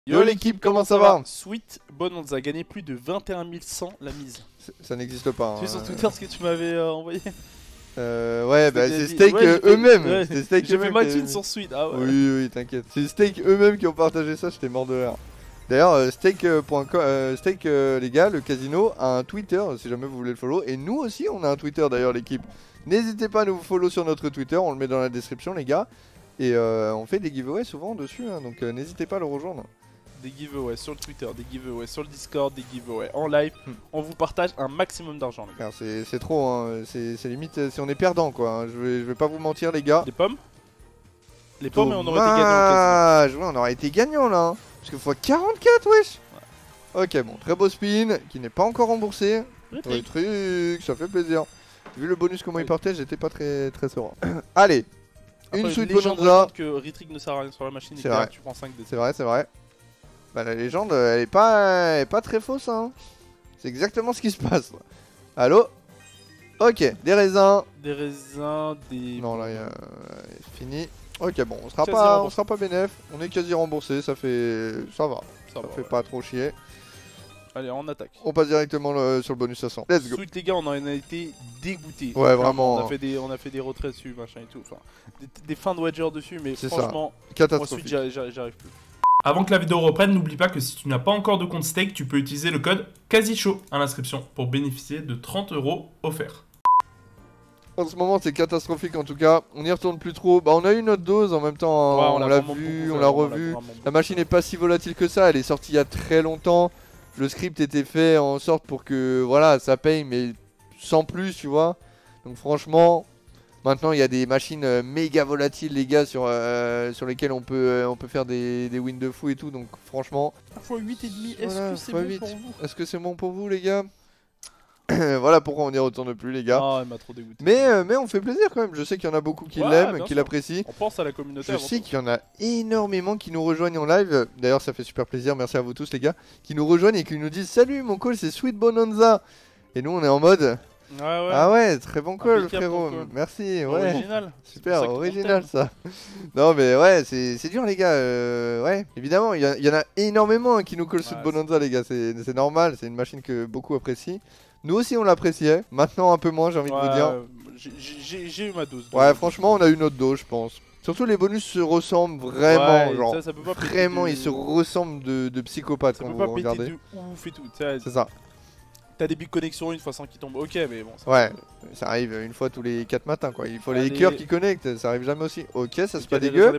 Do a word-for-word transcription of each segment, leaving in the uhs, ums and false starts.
Yo l'équipe, comment ça va? Sweet Bonanza a gagné plus de vingt et un mille cent la mise. Ça n'existe pas. Tu sais hein. sur Twitter ce que tu m'avais euh, envoyé? Euh, ouais, bah c'est dit... Steak ouais, euh, eux-mêmes. Ouais. C'est Steak J'ai fait eux-mêmes. ma qui... thune sur Sweet. Ah ouais. Oui, oui, t'inquiète. C'est Steak eux-mêmes qui ont partagé ça, j'étais mort de rire. D'ailleurs, euh, Steak, euh, euh, Steak euh, les gars, le casino a un Twitter si jamais vous voulez le follow. Et nous aussi, on a un Twitter d'ailleurs, l'équipe. N'hésitez pas à nous follow sur notre Twitter, on le met dans la description, les gars. Et euh, on fait des giveaways souvent dessus, hein, donc euh, n'hésitez pas à le rejoindre. Des giveaways sur le Twitter, des giveaways sur le Discord, des giveaways en live. Hmm. On vous partage un maximum d'argent, les gars. C'est trop, hein. C'est limite euh, si on est perdant, quoi. Hein. Je, vais, je vais pas vous mentir, les gars. Les pommes Les pommes, et on aurait été gagnant. Ah, ouais, on aurait été gagnant là. Hein. Parce qu'il faut quarante-quatre, wesh. Ouais. Ok, bon, très beau spin qui n'est pas encore remboursé. Le truc, ça fait plaisir. Vu le bonus, comment oui. il partait, j'étais pas très, très serein. Allez, après, une Sweet Bonanza. Que Retrig ne sert à rien sur la machine. C'est vrai. Tu prends cinq. C'est vrai, c'est vrai. Bah la légende, elle est pas, elle est pas très fausse, hein. C'est exactement ce qui se passe. Allô? Ok, des raisins. Des raisins, des... Non, là, il y a... fini. Ok, bon, on sera quasi pas, on sera pas bénef. On est quasi remboursé, ça fait... Ça va. Ça, ça va, fait ouais. pas trop chier. Allez, on attaque. On passe directement le... sur le bonus à cent. Let's go. Sweet, les gars, on en a été dégoûtés. Ouais, vraiment. On a fait des, on a fait des retraits dessus, machin et tout. Enfin, des, des fins de wager dessus, mais franchement, catastrophique. J'arrive plus. Avant que la vidéo reprenne, n'oublie pas que si tu n'as pas encore de compte Stake, tu peux utiliser le code QUASICHAUD à l'inscription pour bénéficier de trente euros offerts. En ce moment, c'est catastrophique en tout cas. On n'y retourne plus trop. Bah, on a eu notre dose en même temps. Ouais, on, on l'a vu, on l'a revu. La machine n'est pas si volatile que ça. Elle est sortie il y a très longtemps. Le script était fait en sorte pour que voilà, ça paye, mais sans plus, tu vois. Donc franchement. Maintenant, il y a des machines euh, méga volatiles, les gars, sur, euh, sur lesquelles on peut, euh, on peut faire des, des wins de fou et tout. Donc, franchement. fois huit et demi, est-ce voilà, que c'est bon pour vous? Est-ce que c'est bon pour vous, les gars? Voilà pourquoi on n'y retourne plus, les gars. Ah, elle m'a trop dégoûté. Mais, euh, mais on fait plaisir quand même. Je sais qu'il y en a beaucoup qui ouais, l'aiment, qui l'apprécient. On pense à la communauté. Je sais qu'il y en a énormément qui nous rejoignent en live. D'ailleurs, ça fait super plaisir. Merci à vous tous, les gars. Qui nous rejoignent et qui nous disent salut, mon call, c'est Sweet Bonanza. Et nous, on est en mode. Ouais, ouais. Ah ouais, très bon call, frérot. Call. Merci, ouais. Original. Super, original ça. Non mais ouais, c'est dur les gars. Euh, ouais, évidemment, il y, y en a énormément hein, qui nous collent ouais, Sweet Bonanza les gars. C'est normal, c'est une machine que beaucoup apprécient. Nous aussi on l'appréciait. Maintenant un peu moins, j'ai envie ouais, de vous dire. J'ai eu ma dose. Ouais, franchement, on a eu notre dose, je pense. Surtout les bonus se ressemblent vraiment, ouais, genre. Ça, ça peut pas vraiment, de... ils se ressemblent de, de psychopathes ça quand peut vous pas regardez. De ouf et tout. C'est ça. T'as des big connexions une fois cent qui tombent, ok, mais bon. Ça ouais, peut... ça arrive une fois tous les quatre matins quoi. Il faut Allez. les cœurs qui connectent, ça arrive jamais aussi. Ok, ça c'est pas dégueu.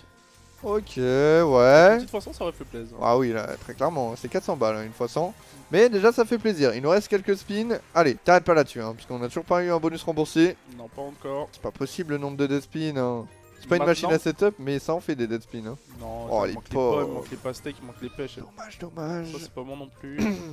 Ok, ouais. Une petite fois cent, ça aurait fait plaisir. Ah oui, là, très clairement, c'est quatre cents balles hein, une fois cent. Mais déjà, ça fait plaisir. Il nous reste quelques spins. Allez, t'arrêtes pas là-dessus, hein, puisqu'on a toujours pas eu un bonus remboursé. Non, pas encore. C'est pas possible le nombre de dead spins. Hein. C'est pas une machine à setup, mais ça en fait des dead spins. Hein. Non, oh, il manque les pommes, il manque les pastèques, il manque les pêches. Dommage, dommage. Ça, c'est pas moi non plus.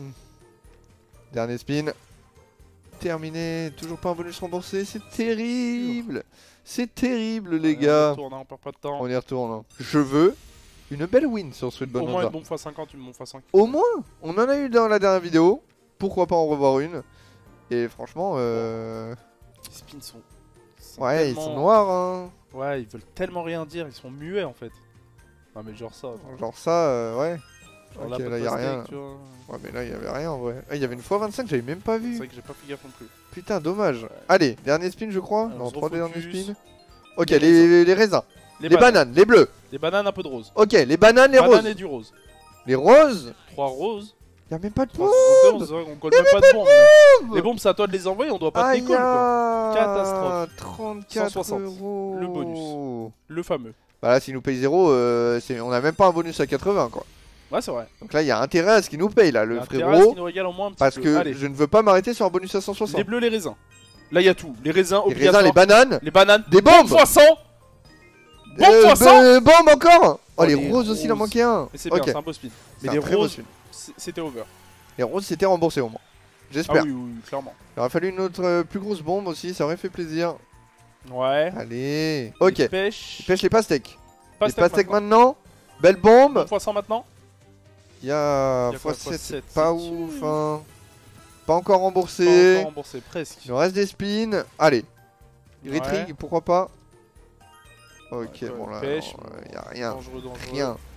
Dernier spin. Terminé. Toujours pas un bonus remboursé. C'est terrible. C'est terrible, les ouais, gars. On, retourne, hein, on perd pas de temps. On y retourne. Hein. Je veux une belle win sur Sweet Bonanza. Au moins une bombe fois cinquante, une bombe fois cinq. Au moins. On en a eu dans la dernière vidéo. Pourquoi pas en revoir une. Et franchement, euh... les spins sont... sont ouais, tellement... ils sont noirs, hein. Ouais, ils veulent tellement rien dire. Ils sont muets, en fait. Non, mais genre ça. Genre, genre ça, euh, ouais. Genre ok, là, là y a rien. Steak, ouais, mais là, il y avait rien en vrai. Ah, il y avait une fois vingt-cinq, j'avais même pas vu. C'est vrai que j'ai pas fait gaffe non plus. Putain, dommage. Ouais. Allez, dernier spin, je crois. Alors, non, trois derniers spins. Ok, les, les, les, les raisins. Les, les bananes. bananes, les bleus. Les bananes, un peu de rose. Ok, les bananes, les bananes roses. Et du rose. Les roses. Trois roses. Y'a même pas de bombes. On colle même pas de bombes. Les bombes, c'est à toi de les envoyer, on doit pas te les coller quoi. Catastrophe. trente-quatre cent soixante. euros. Le bonus. Le fameux. Bah là, s'il nous paye zéro, euh, on a même pas un bonus à quatre-vingts quoi. Ouais, c'est vrai. Donc là, il y a intérêt à ce qu'il nous paye là, le frérot. À ce qu'il nous régale au moins un petit parce peu. que Allez. je ne veux pas m'arrêter sur un bonus à cent soixante. Les bleus, les raisins. Là, il y a tout. Les raisins, les raisins, les bananes. Les bananes. Des bombes. fois cent. Bombe euh, fois cent. Euh, bombe encore. Oh, oh les, les roses, roses aussi, il en manquait un. Mais c'est bien, okay. c'est un beau spin. Mais les roses, c'était over. Les roses, c'était remboursé au moins. J'espère. Ah oui, oui, clairement. Il aurait fallu une autre euh, plus grosse bombe aussi, ça aurait fait plaisir. Ouais. Allez. Ok. Les pêches. Pêche les pastèques. Pastèques les pastèques maintenant. maintenant. Belle bombe. fois cent maintenant. Il y a fois sept, pas ouf hein. Pas encore remboursé. Pas encore remboursé, presque. Il nous reste des spins. Allez. Ouais. Retrig, pourquoi pas. Ok, ouais, bon là, pêche, il n'y a rien. Dangereux, dangereux. Rien.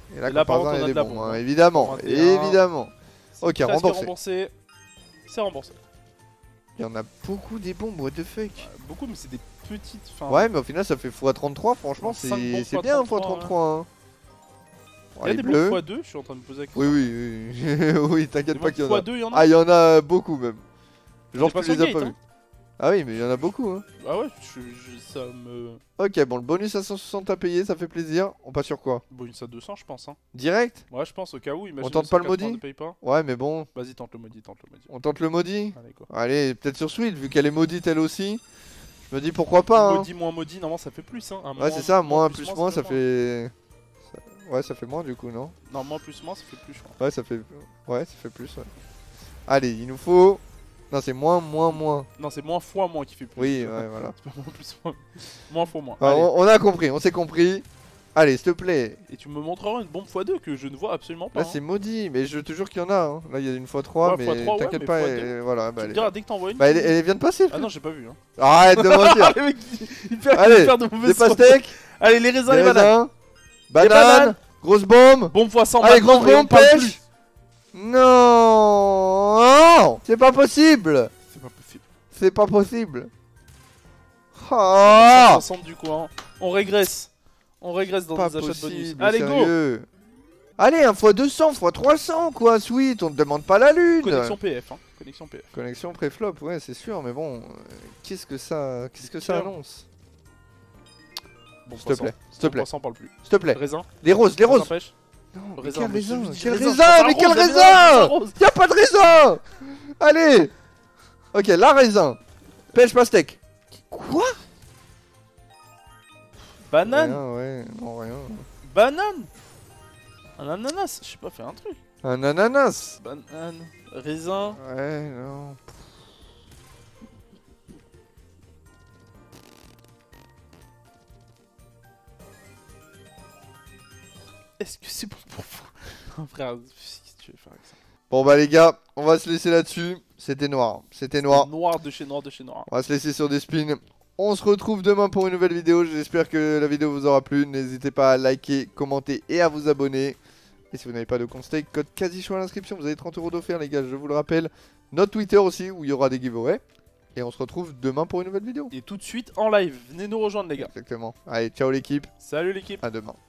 Et là, Et là par contre, il on y a a de des la bons, bombe, hein, hein. évidemment, vingt et un. évidemment. Ok, Presque remboursé. remboursé. C'est remboursé. Il y en a beaucoup des bombes, what the fuck. Ouais, beaucoup, mais c'est des petites. Fin, Ouais, mais au final, ça fait fois trente-trois, franchement, cinq bombes c'est fois bien fois trente-trois, trente-trois. Hein. Il y a les des bleus. bombes fois deux, je suis en train de me poser la question. Oui, oui, oui, oui, t'inquiète Des pas bombes qu'il y en fois a. deux, il y en a. Ah, il y en a beaucoup même. Genre, pas tu les sur as Gate, pas hein. vus. Ah oui, mais il y en a beaucoup. Hein. Ah ouais, je, je- ça me. Ok, bon, le bonus à cent soixante à payer, ça fait plaisir. On passe sur quoi? Bonus à deux cents, je pense. Hein. Direct? Ouais, je pense au cas où. Imagine tente pas le cent quatre-vingts maudit ne paye pas. Ouais, mais bon, Vas-y, tente le maudit, tente le maudit. on tente le maudit. Allez, quoi. Allez, peut-être sur Switch, vu qu'elle est maudite elle aussi. Je me dis pourquoi pas. Hein. Maudit moins maudit, normalement ça fait plus. Hein. Un Ouais, moins- c'est ça, moins plus plus moins, ça fait. ça- Ouais, ça fait moins du coup, non? Non, moins plus moins, ça fait plus, je crois. Ouais, ça fait. Ouais, ça fait plus, ouais. Allez, il nous faut. Non, c'est moins, moins, moins. Non, c'est moins fois moins qui fait plus. Oui, ouais, voilà. C'est pas moins plus moins. Moins fois moins. Ah, Allez. on, on a compris, on s'est compris. Allez, s'il te plaît. Et tu me montreras une bombe fois deux que je ne vois absolument pas. Là, hein. c'est maudit, mais je te jure qu'il y en a. Hein. Là, il y a une fois trois, Ouais, mais fois trois, ouais, t'inquiète mais pas. fois et- deux. Voilà, bah, Tu elle me est- diras dès que t'envoies une. bah, elle, elle vient de passer. Ah frère. non, j'ai pas vu. Hein. Arrête de mentir. Le mec, il perd, Allez, il perd de mauvaises Des pastèques, Allez, les raisins, des les bananes. raisins, bananes, bananes. grosse bombe. Bombe fois cent Allez, maintenant, grosse et on bombe, parle pêche. plus. Non, non, c'est pas possible. C'est pas possible. C'est pas possible. Ah, cent soixante du coup, hein. On régresse. On régresse dans pas les achats de bonus. possible. Allez, go. sérieux. Allez, un fois deux cents, fois trois cents, quoi, sweet, on te demande pas la lune. Connexion P F, hein. Connexion P F. Connexion pré-flop, ouais, c'est sûr, mais bon, euh, qu'est-ce que ça, qu'est-ce que ça Tiens. annonce? Bon, S'il te plaît, s'il te plaît, On parle plus. s'il te plaît. Raisin. Les roses, les Raisin roses. pêche. Non, mais Raisin, quel mais je raisin, te dis quel raisin, raisin, raisin mais quel rose, raisin raisin? rose. Y'a pas de raisin. Allez. Ok, la raisin. Pêche pastèque. Quoi? Banane. Rien, ouais, non, rien. Banane. Un ananas. Je sais pas, faire un truc. Un ananas. Banane. Raisin. Ouais, non. Est-ce que c'est bon pour vous? Non, frère, qu'est-ce que tu veux faire avec ça? Bon bah les gars, on va se laisser là-dessus. C'était noir, c'était noir. Noir de chez noir de chez noir. On va se laisser sur des spins. On se retrouve demain pour une nouvelle vidéo. J'espère que la vidéo vous aura plu. N'hésitez pas à liker, commenter et à vous abonner. Et si vous n'avez pas de compte stake, code quasi-chaud à l'inscription. Vous avez trente euros d'offert les gars, je vous le rappelle. Notre Twitter aussi où il y aura des giveaways. Et on se retrouve demain pour une nouvelle vidéo. Et tout de suite en live. Venez nous rejoindre les gars. Exactement. Allez, ciao l'équipe. Salut l'équipe. À demain.